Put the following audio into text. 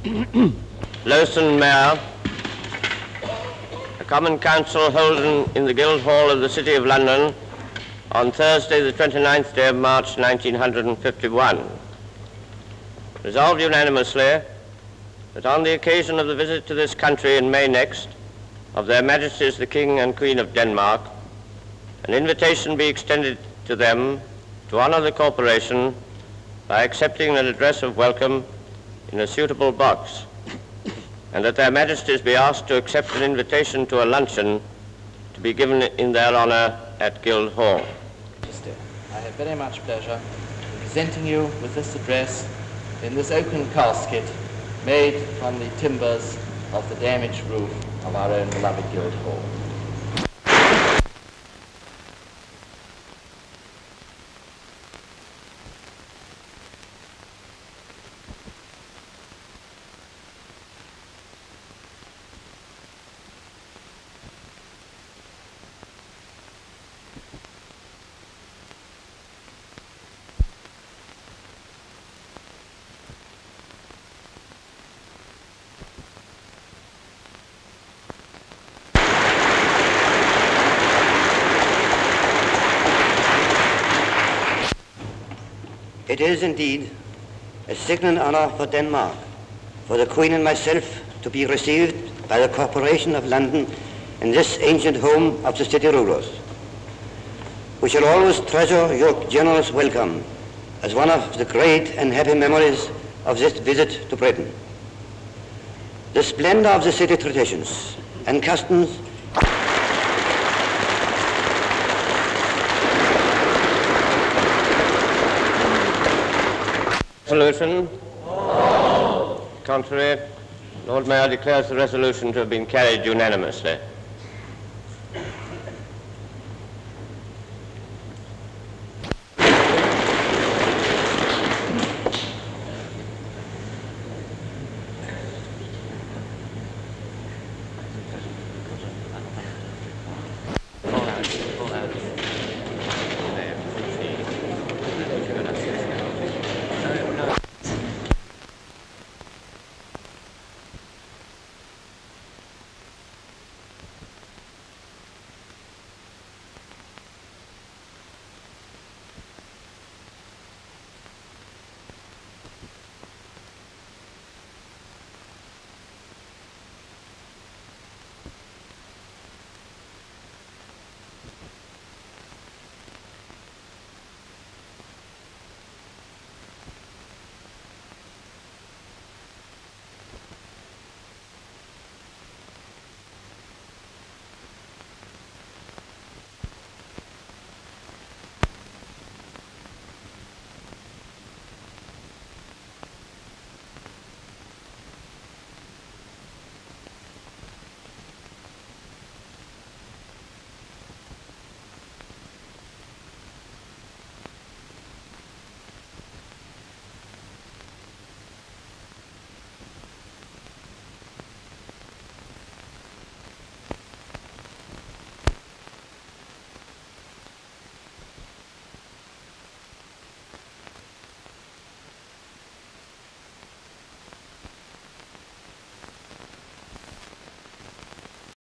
Lowson, Mayor, a Common Council Holden in the Guildhall of the City of London on Thursday, the 29th day of March, 1951. Resolved unanimously that on the occasion of the visit to this country in May next of their Majesties the King and Queen of Denmark, an invitation be extended to them to honour the corporation by accepting an address of welcome in a suitable box, and that their Majesties be asked to accept an invitation to a luncheon to be given in their honour at Guildhall. I have very much pleasure in presenting you with this address in this oaken casket made from the timbers of the damaged roof of our own beloved Guildhall. It is indeed a signal honour for Denmark, for the Queen and myself to be received by the Corporation of London in this ancient home of the city rulers. We shall always treasure your generous welcome as one of the great and happy memories of this visit to Britain. The splendour of the city traditions and customs Resolution? Contrary. Lord Mayor declares the resolution to have been carried unanimously.